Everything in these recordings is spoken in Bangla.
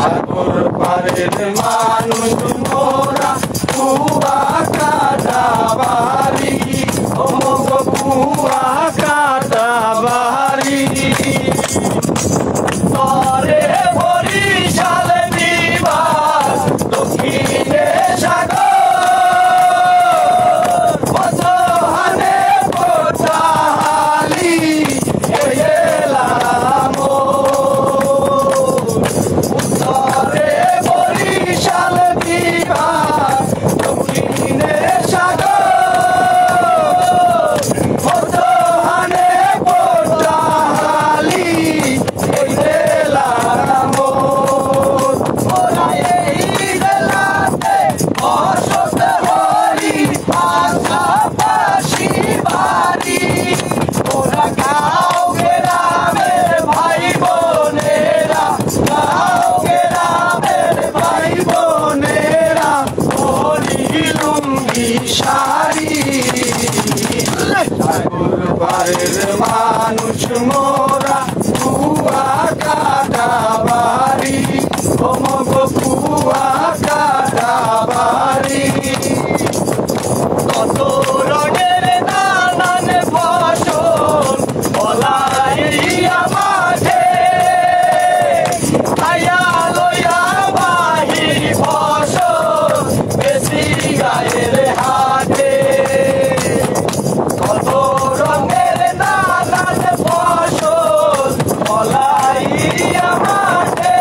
সাগর পারের মানুষ মোরা কুয়া কাটা বাড়ি অমোঘ কুয়া কাটা বাড়ি তরে বরিশাল বিভাগ দক্ষিণে সাগর বসহানে পোটাহালি এলাম উত্তরে বরিশাল বিভাগ দক্ষিণে সাগর বসহানে পোটাহালি এলাম ওরা এই জেলাতে অসত হরি পাশাপাশি বাড়ি ওরা গাঁও গ্রামের ভাই বোনেরা গাঁও গ্রামের ভাই বোনেরা হরি লুঙ্গি শাড়ি সাগর পারের মানুষ মোরা কুয়া কাটা বাড়ি অমোঘ কুয়া কাটা বাড়ি কত রঙের নানান ফসল বলাইয়া মাঠে আয়া লইয়া বাহি ফসল বেশি গায়ের হাটে কত রঙের নানান ফসল বলাইয়া মাঠে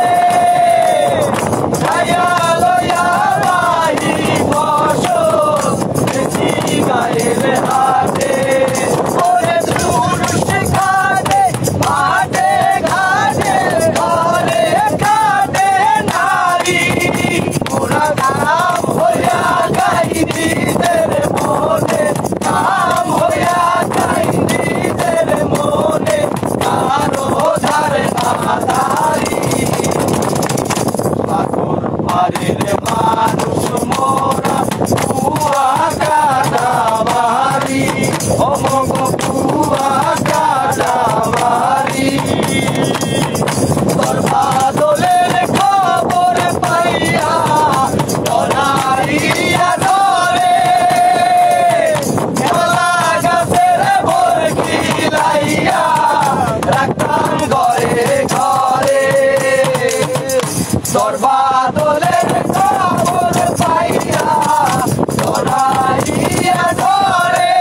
আয়া লইয়া বাহি ফসল বেশি গায়ের হাটে ওরে দুরুষ ঘাটে মাঠে ঘাটে ঘরে কাটে নারী ওরা কাম হইয়া গাইদিদের মনে কাম হইয়া গাইদিদের মনে কারো ধারে নাদারি সাগর পারের মানুষ মোরা কুয়া কাটা বাড়ি অমোঘ কুয়া কাটা বাড়ি তোর বাদলের খবর পাইয়া ডরাইয়া ডরে কলা গাছের বরকি লাইয়া রাখতাম ঘরে ঘরে তোর বাদলের খবর পাইয়া ডরাইয়া ডরে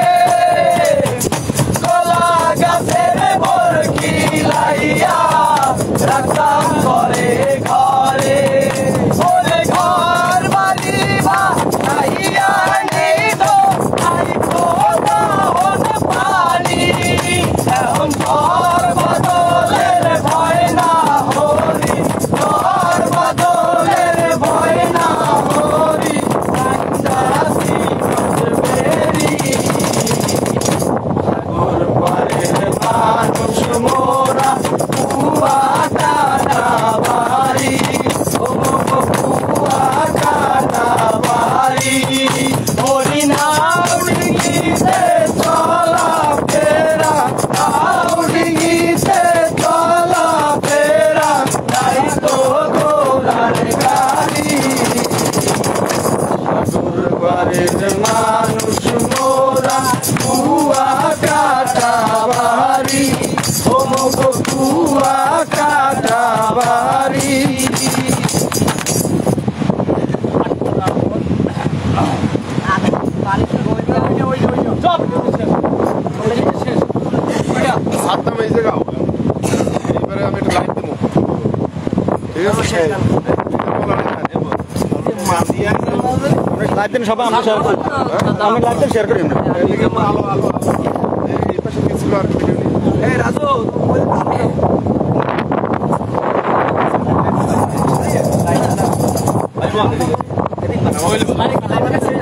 কলা গাছের বরকি লাইয়া রাখতাম ঘরে ঘরে ওরে ঘর বাড়ি ভাইয়া নেই তো আই কোন পানি এখন ঘর বদলের ভয় না হরি ঘর বদলের ভয় না হরি কান্দাসি বেরি সাগর পারের মানুষ মোরা কুয়া কাটা বাড়ি অমোঘ কুয়া কাটা বাড়ি হরি নাউডিতে চলা ফেরা নাউডিতে চলা ফেরা তাই তো গোলার গাড়ি সাগর পারের মানুষ মোরা কুয়া কাটা বাড়ি অমোঘ কুয়া কাটা বাড়ি সাতটা মেজে গাও এবারে আমি একটা লাইট দেবো ঠিক আছে লাইভ দেন সবাই আমরা শেয়ার করি আমি লাইভ দেন শেয়ার করি আলো আলো এই পাশে কি ছিল আর ভিডিও নেই এই রাজু লাইট